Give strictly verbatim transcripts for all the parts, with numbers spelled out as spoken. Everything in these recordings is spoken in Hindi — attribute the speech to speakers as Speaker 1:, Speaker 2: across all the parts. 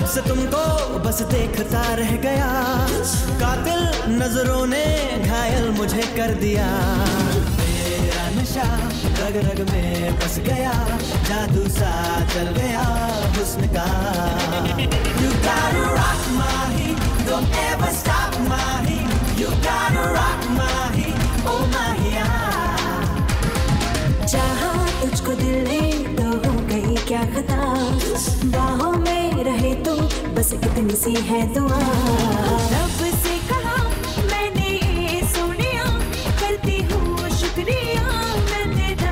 Speaker 1: से तुमको बस देखता रह गया, कातिल नजरों ने घायल मुझे कर दिया। मेरा नशा रग रग में बस गया, जादू सा चल गया हुस्न का। You gotta rock my heat, don't ever stop my heat. You gotta rock my heat, oh my yeah.
Speaker 2: चाहा तुझको दिल ने तो हो गई क्या खता, बाहों में रहे तो बस इतनी सी है दुआ। रब से कहा मैंने ये सोनिया, करती हूँ शुक्रिया मैं तेरा।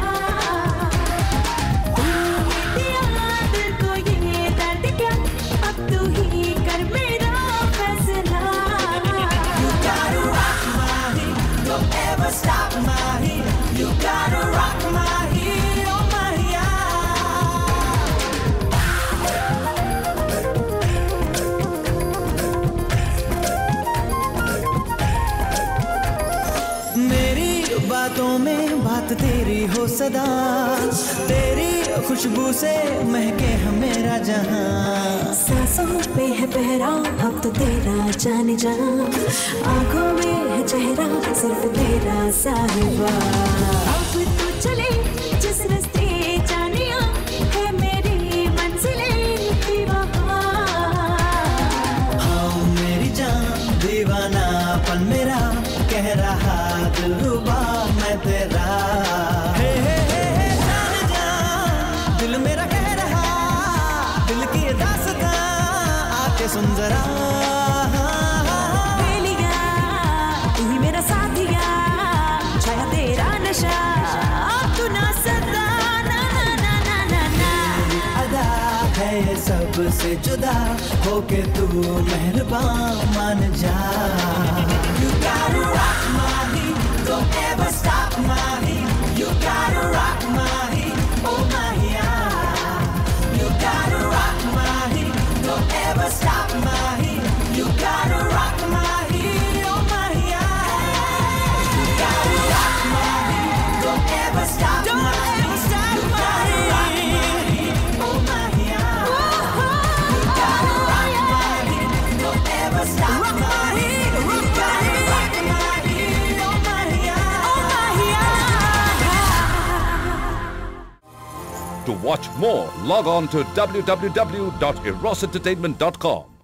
Speaker 2: तूने दिया दिल को ये दर्द क्या, अब तू ही कर मेरा फैसला।
Speaker 1: You gotta rock my heat, don't ever stop my heat. You gotta rock my heat, oh my yeah. मेरी बातों में बात तेरी हो सदा, तेरी खुशबू से महके है मेरा जहां।
Speaker 2: सांसों पे है पहरा अब तो तेरा जाने जाना, आंखों में है चेहरा सिर्फ तेरा साहिबा। अब तो चले जिस रास्ते जानिया, है मेरी मंजिलें भी वहाँ।
Speaker 1: हाँ मेरी जान दीवानापन मेरा, कह रहा दिलरुबा मैं तेरा। हे हे हे हे जान जा, दिल मेरा कह रहा, दिल की दास्तां आके सुन जरा।
Speaker 2: बेलिया तू ही मेरा साथिया, छाया तेरा नशा अब तू ना सदा। ना ना ना ना ना
Speaker 1: अदा है ये सबसे जुदा, होके तू मेहरबान मान जा। You gotta rock my heat, don't ever stop my heat. You gotta rock my heat, oh my yeah. You gotta rock my heat, don't ever stop my heat. You gotta rock my heat, oh my yeah. You gotta rock my heat, don't ever stop my heat. You gotta rock my heat, oh my yeah. You gotta rock my heat, don't ever stop my heat.
Speaker 3: To watch more, log on to w w w dot eros entertainment dot com.